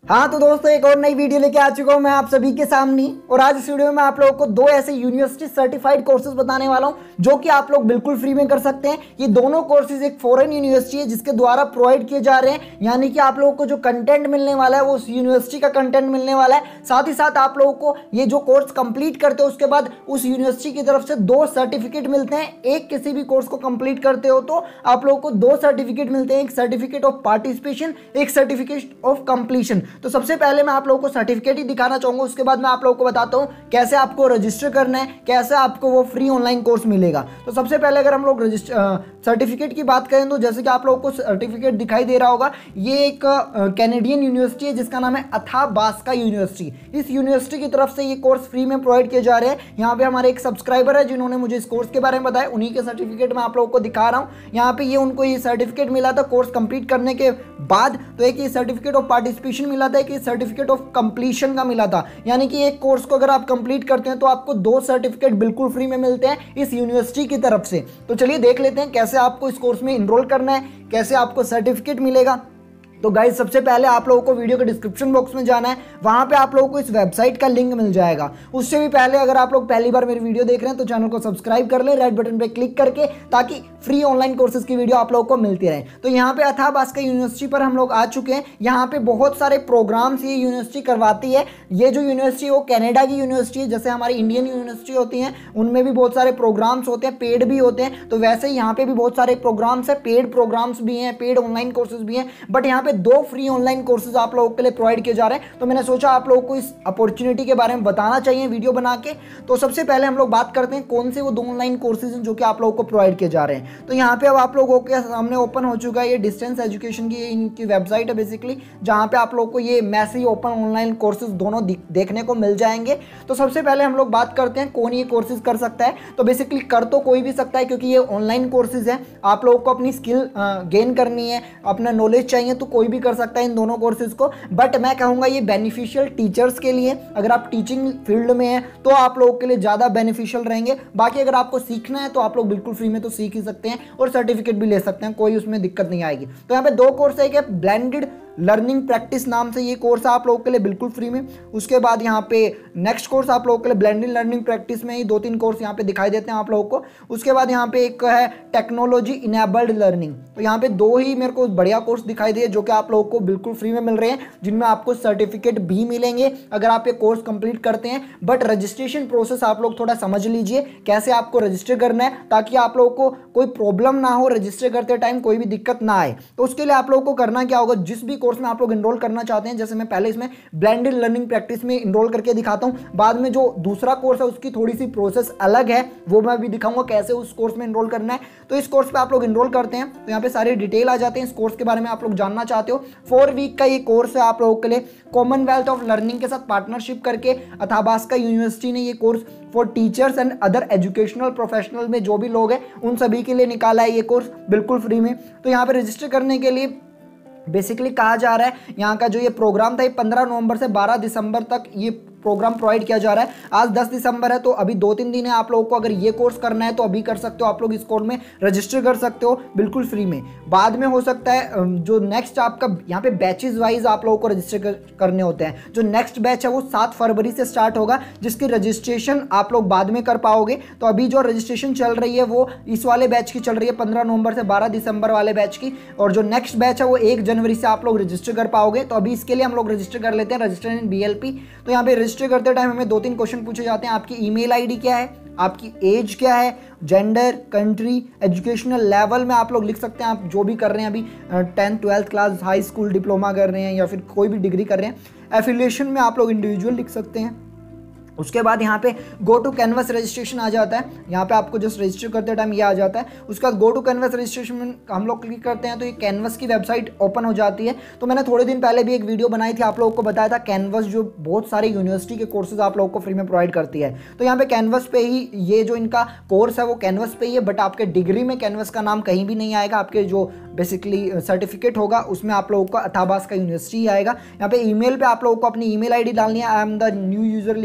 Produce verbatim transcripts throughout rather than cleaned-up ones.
हाँ तो दोस्तों, एक और नई वीडियो लेके आ चुका हूँ मैं आप सभी के सामने। और आज इस वीडियो में आप लोगों को दो ऐसे यूनिवर्सिटी सर्टिफाइड कोर्सेज बताने वाला हूँ जो कि आप लोग बिल्कुल फ्री में कर सकते हैं। ये दोनों कोर्सेज एक फॉरेन यूनिवर्सिटी है जिसके द्वारा प्रोवाइड किए जा रहे हैं, यानी कि आप लोगों को जो कंटेंट मिलने वाला है वो उस यूनिवर्सिटी का कंटेंट मिलने वाला है। साथ ही साथ आप लोगों को ये जो कोर्स कंप्लीट करते हो उसके बाद उस यूनिवर्सिटी की तरफ से दो सर्टिफिकेट मिलते हैं। एक किसी भी कोर्स को कंप्लीट करते हो तो आप लोगों को दो सर्टिफिकेट मिलते हैं, एक सर्टिफिकेट ऑफ पार्टिसिपेशन, एक सर्टिफिकेट ऑफ कंप्लीशन। तो सबसे पहले मैं आप लोगों को सर्टिफिकेट ही दिखाना चाहूंगा, उसके बाद मैं आप लोगों को बताता हूं कैसे आपको रजिस्टर करना है, कैसे आपको वो फ्री ऑनलाइन कोर्स मिलेगा। तो सबसे पहले अगर हम लोग रजिस्टर सर्टिफिकेट की बात करें तो जैसे कि आप लोगों को सर्टिफिकेट दिखाई दे रहा होगा, ये एक कैनेडियन यूनिवर्सिटी है जिसका नाम है अथाबास्का यूनिवर्सिटी। इस यूनिवर्सिटी की तरफ से ये कोर्स फ्री में प्रोवाइड किए जा रहे हैं। यहाँ पे हमारे एक सब्सक्राइबर है जिन्होंने मुझे इस कोर्स के बारे में बताया, उन्हीं के सर्टिफिकेट मैं आप लोगों को दिखा रहा हूँ। यहाँ पे ये उनको ये सर्टिफिकेट मिला था कोर्स कंप्लीट करने के बाद। तो एक ये सर्टिफिकेट ऑफ पार्टिसिपेशन मिला था, एक ये सर्टिफिकेट ऑफ कंप्लीशन का मिला था। यानी कि एक कोर्स को अगर आप कंप्लीट करते हैं तो आपको दो सर्टिफिकेट बिल्कुल फ्री में मिलते हैं इस यूनिवर्सिटी की तरफ से। तो चलिए देख लेते हैं कैसे आपको इस कोर्स में इनरोल करना है, कैसे आपको सर्टिफिकेट मिलेगा। तो गाइज सबसे पहले आप लोगों को वीडियो के डिस्क्रिप्शन बॉक्स में जाना है, वहां पे आप लोगों को इस वेबसाइट का लिंक मिल जाएगा। उससे भी पहले अगर आप लोग पहली बार मेरी वीडियो देख रहे हैं तो चैनल को सब्सक्राइब कर ले रेड बटन पे क्लिक करके, ताकि फ्री ऑनलाइन कोर्सेज की वीडियो आप लोगों को मिलती रहे। तो यहाँ पे अथाबास्का यूनिवर्सिटी पर हम लोग आ चुके हैं। यहाँ पे बहुत सारे प्रोग्राम्स ये यूनिवर्सिटी करवाती है। ये जो यूनिवर्सिटी है वो कनाडा की यूनिवर्सिटी है, जैसे हमारी इंडियन यूनिवर्सिटी होती हैं उनमें भी बहुत सारे प्रोग्राम्स होते हैं, पेड भी होते हैं। तो वैसे ही यहाँ पे भी बहुत सारे प्रोग्राम्स है, पेड प्रोग्राम्स भी हैं, पेड ऑनलाइन कोर्सेज भी हैं। बट यहाँ पे दो फ्री ऑनलाइन कोर्सेज आप लोगों के लिए प्रोवाइड किए जा रहे हैं। तो मैंने सोचा आप लोगों को इस अपॉर्चुनिटी के बारे में बताना चाहिए वीडियो बना के। तो सबसे पहले हम लोग बात करते हैं कौन से वो दो ऑनलाइन कोर्सेज हैं जो कि आप लोगों को प्रोवाइड किए जा रहे हैं। तो यहाँ पे अब आप लोगों के सामने ओपन हो चुका है ये डिस्टेंस एजुकेशन की इनकी वेबसाइट है बेसिकली, जहाँ पे आप लोगों को ये मैसी ओपन ऑनलाइन कोर्सेज दोनों देखने को मिल जाएंगे। तो सबसे पहले हम लोग बात करते हैं कौन ये कोर्सेज कर सकता है। तो बेसिकली कर तो कोई भी सकता है क्योंकि ये ऑनलाइन कोर्सेज है। आप लोगों को अपनी स्किल गेन करनी है, अपना नॉलेज चाहिए तो कोई भी कर सकता है इन दोनों कोर्सेज को। बट मैं कहूँगा ये बेनिफिशियल टीचर्स के लिए, अगर आप टीचिंग फील्ड में हैं तो आप लोगों के लिए ज़्यादा बेनिफिशियल रहेंगे। बाकी अगर आपको सीखना है तो आप लोग बिल्कुल फ्री में तो सीख ही सकते हैं और सर्टिफिकेट भी ले सकते हैं, कोई उसमें दिक्कत नहीं आएगी। तो यहाँ पे दो कोर्स है, एक है ब्लेंडेड लर्निंग प्रैक्टिस नाम से ये कोर्स है आप लोगों के लिए बिल्कुल फ्री में। उसके बाद यहाँ पे नेक्स्ट कोर्स आप लोगों के लिए ब्लेंडेड लर्निंग प्रैक्टिस में ही दो तीन कोर्स यहाँ पे दिखाई देते हैं आप लोगों को। उसके बाद यहाँ पे एक है टेक्नोलॉजी इनेबल्ड लर्निंग। तो यहाँ पे दो ही मेरे को बढ़िया कोर्स दिखाई दिए जो कि आप लोगों को बिल्कुल फ्री में मिल रहे हैं, जिनमें आपको सर्टिफिकेट भी मिलेंगे अगर आप ये कोर्स कंप्लीट करते हैं। बट रजिस्ट्रेशन प्रोसेस आप लोग थोड़ा समझ लीजिए कैसे आपको रजिस्टर करना है, ताकि आप लोगों को कोई प्रॉब्लम ना हो, रजिस्टर करते टाइम कोई भी दिक्कत ना आए। तो उसके लिए आप लोगों को करना क्या होगा, जिस भी कोर्स में आप लोग इनरोल करना चाहते हैं, जैसे मैं पहले इसमें ब्लेंडेड लर्निंग प्रैक्टिस में इनरोल करके दिखाता हूं, बाद में जो दूसरा कोर्स है उसकी थोड़ी सी प्रोसेस अलग है, वो मैं भी दिखाऊंगा कैसे उस कोर्स में इनरोल करना है। तो इस कोर्स पे आप लोग इनरोल करते हैं तो यहाँ पे सारी डिटेल आ जाते हैं इस कोर्स के बारे में, आप लोग जानना चाहते हो। फोर वीक का ये कोर्स है आप लोगों के लिए। कॉमनवेल्थ ऑफ लर्निंग के साथ पार्टनरशिप करके अथाबास्का यूनिवर्सिटी ने ये course for teachers and other educational professional में जो भी लोग हैं उन सभी के लिए निकाला है ये कोर्स बिल्कुल फ्री में। तो यहाँ पे रजिस्टर करने के लिए बेसिकली कहा जा रहा है, यहाँ का जो ये प्रोग्राम था ये पंद्रह नवंबर से बारह दिसंबर तक ये प्रोग्राम प्रोवाइड किया जा रहा है। आज दस दिसंबर है तो अभी दो तीन दिन है आप लोगों को, अगर ये कोर्स करना है तो अभी कर सकते हो, आप लोग इस कोर्स में रजिस्टर कर सकते हो बिल्कुल फ्री में। बाद में हो सकता है जो नेक्स्ट आपका यहाँ पे बैचेस वाइज आप लोगों को रजिस्टर कर, करने होते हैं। जो नेक्स्ट बैच है वो सात फरवरी से स्टार्ट होगा, जिसकी रजिस्ट्रेशन आप लोग बाद में कर पाओगे। तो अभी जो रजिस्ट्रेशन चल रही है वो इस वाले बैच की चल रही है पंद्रह नवंबर से बारह दिसंबर वाले बैच की, और जो नेक्स्ट बैच है वो एक जनवरी से आप लोग रजिस्टर कर पाओगे। तो अभी इसके लिए हम लोग रजिस्टर कर लेते हैं, register in B L P. तो यहाँ पे रजिस्टर करते टाइम हमें दो तीन क्वेश्चन पूछे जाते हैं। आपकी ईमेल आईडी क्या है, आपकी एज क्या है, जेंडर, कंट्री, एजुकेशनल लेवल में आप लोग लिख सकते हैं, आप जो भी कर रहे हैं अभी tenth twelfth class, high school, diploma कर रहे हैं या फिर कोई भी डिग्री कर रहे हैं। एफिलिएशन में आप लोग इंडिविजुअल लिख सकते हैं। उसके बाद यहाँ पे गो टू कैनवस रजिस्ट्रेशन आ जाता है, यहाँ पे आपको जस्ट रजिस्टर करते टाइम ये आ जाता है। उसके बाद गो टू कैनवस रजिस्ट्रेशन में हम लोग क्लिक करते हैं तो ये कैनवस की वेबसाइट ओपन हो जाती है। तो मैंने थोड़े दिन पहले भी एक वीडियो बनाई थी, आप लोगों को बताया था कैनवस जो बहुत सारे यूनिवर्सिटी के कोर्सेज आप लोगों को फ्री में प्रोवाइड करती है। तो यहाँ पे कैनवस पे ही ये जो इनका कोर्स है वो कैनवस पे ही है, बट आपके डिग्री में कैनवस का नाम कहीं भी नहीं आएगा। आपके जो बेसिकली सर्टिफिकेट होगा उसमें आप लोगों को अथाबास्का यूनिवर्सिटी आएगा। यहाँ पे ईमेल पे आप लोगों को अपनी ईमेल आईडी डालनी है, I am the new user लिख देना है।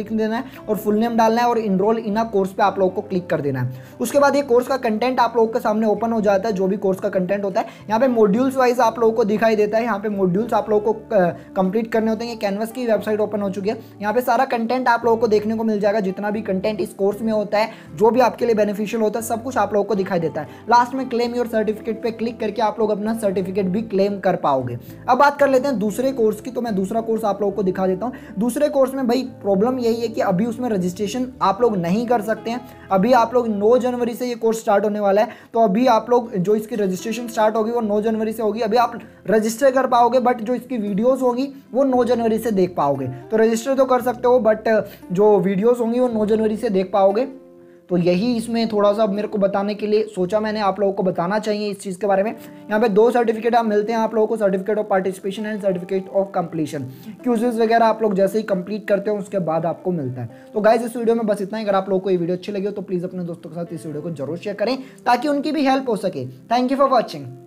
है और फुल नेम डालना है और इनरोल इन अ कोर्स पे आप लोगों को क्लिक कर देना है। उसके बाद ये कोर्स का कंटेंट आप लोगों के सामने ओपन हो जाता है, जो भी कोर्स का कंटेंट होता है। यहाँ पे मॉड्यूल्स वाइज आप लोगों को दिखाई देता है, यहाँ पे मॉड्यूल्स आप लोगों को कंप्लीट करने होते हैं। ये कैनवस की वेबसाइट ओपन हो चुकी है, यहाँ पे सारा कंटेंट आप लोगों को देखने को मिल जाएगा, जितना भी कंटेंट इस कोर्स में होता है, जो भी आपके लिए बेनिफिशियल होता है, सब कुछ आप लोगों को दिखाई देता है। लास्ट में क्लेम योर सर्टिफिकेट पे क्लिक करके आप लोग अपना सर्टिफिकेट भी क्लेम कर पाओगे। अब बात कर लेते हैं दूसरे कोर्स की, तो मैं दूसरा कोर्स आप लोगों को दिखा देता हूँ। दूसरे कोर्स में भाई प्रॉब्लम यही है कि अभी उसमें रजिस्ट्रेशन आप लोग नहीं कर सकते हैं। अभी आप लोग नौ जनवरी से ये कोर्स स्टार्ट होने वाला है, तो अभी आप लोग जो इसकी रजिस्ट्रेशन स्टार्ट होगी वो नौ जनवरी से होगी। अभी आप रजिस्टर कर पाओगे, बट जो इसकी वीडियोस होगी वो नौ जनवरी से देख पाओगे। तो रजिस्टर तो कर सकते हो, बट जो वीडियोस होंगी वो नौ जनवरी से देख पाओगे। तो यही इसमें थोड़ा सा मेरे को बताने के लिए सोचा, मैंने आप लोगों को बताना चाहिए इस चीज़ के बारे में। यहाँ पे दो सर्टिफिकेट आप मिलते हैं आप लोगों को, certificate of participation and certificate of completion. Quizzes वगैरह आप लोग जैसे ही कंप्लीट करते हो उसके बाद आपको मिलता है। तो गाइज इस वीडियो में बस इतना ही। अगर आप लोगों को ये वीडियो अच्छी लगी हो तो प्लीज़ अपने दोस्तों के साथ इस वीडियो को जरूर शेयर करें ताकि उनकी भी हेल्प हो सके। Thank you for watching.